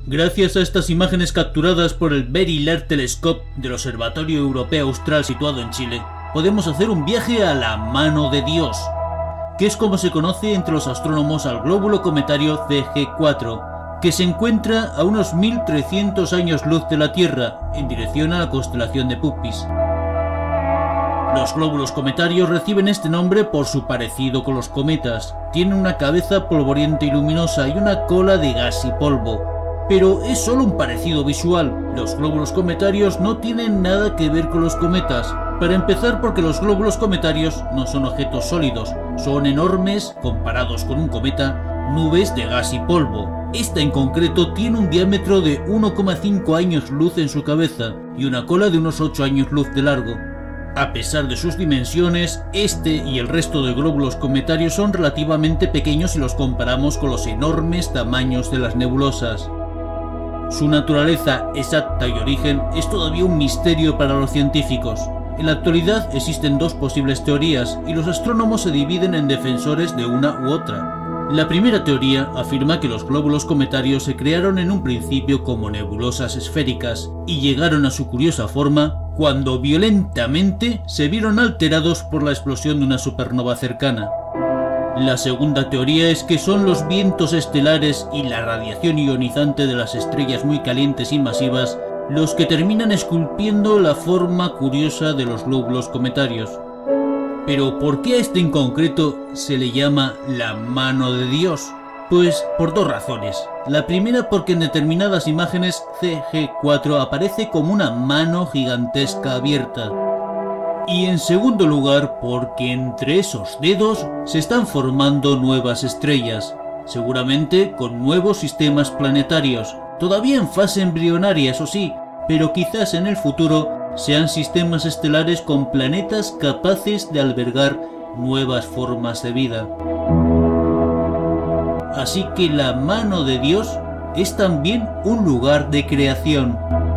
Gracias a estas imágenes capturadas por el Very Large Telescope del Observatorio Europeo Austral situado en Chile, podemos hacer un viaje a la mano de Dios, que es como se conoce entre los astrónomos al glóbulo cometario CG4, que se encuentra a unos 1300 años luz de la Tierra, en dirección a la constelación de Puppis. Los glóbulos cometarios reciben este nombre por su parecido con los cometas. Tienen una cabeza polvorienta y luminosa y una cola de gas y polvo. Pero es solo un parecido visual. Los glóbulos cometarios no tienen nada que ver con los cometas. Para empezar, porque los glóbulos cometarios no son objetos sólidos, son enormes, comparados con un cometa, nubes de gas y polvo. Esta en concreto tiene un diámetro de 1,5 años luz en su cabeza y una cola de unos 8 años luz de largo. A pesar de sus dimensiones, este y el resto de glóbulos cometarios son relativamente pequeños si los comparamos con los enormes tamaños de las nebulosas. Su naturaleza exacta y origen es todavía un misterio para los científicos. En la actualidad existen dos posibles teorías y los astrónomos se dividen en defensores de una u otra. La primera teoría afirma que los glóbulos cometarios se crearon en un principio como nebulosas esféricas y llegaron a su curiosa forma cuando violentamente se vieron alterados por la explosión de una supernova cercana. La segunda teoría es que son los vientos estelares y la radiación ionizante de las estrellas muy calientes y masivas los que terminan esculpiendo la forma curiosa de los glóbulos cometarios. Pero ¿por qué a este en concreto se le llama la mano de Dios? Pues por dos razones. La primera porque en determinadas imágenes CG4 aparece como una mano gigantesca abierta. Y en segundo lugar porque entre esos dedos se están formando nuevas estrellas, seguramente con nuevos sistemas planetarios, todavía en fase embrionaria eso sí, pero quizás en el futuro sean sistemas estelares con planetas capaces de albergar nuevas formas de vida. Así que la mano de Dios es también un lugar de creación.